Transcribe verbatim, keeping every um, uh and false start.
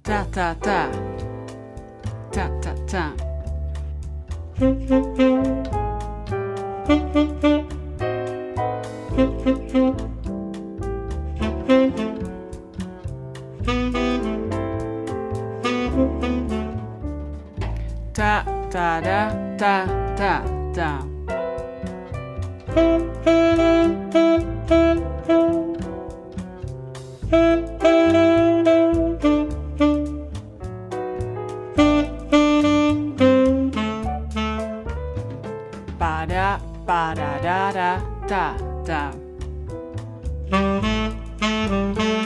ta ta ta, ta ta ta. Ta ta da ta ta ta. Ba da ba da da da da da.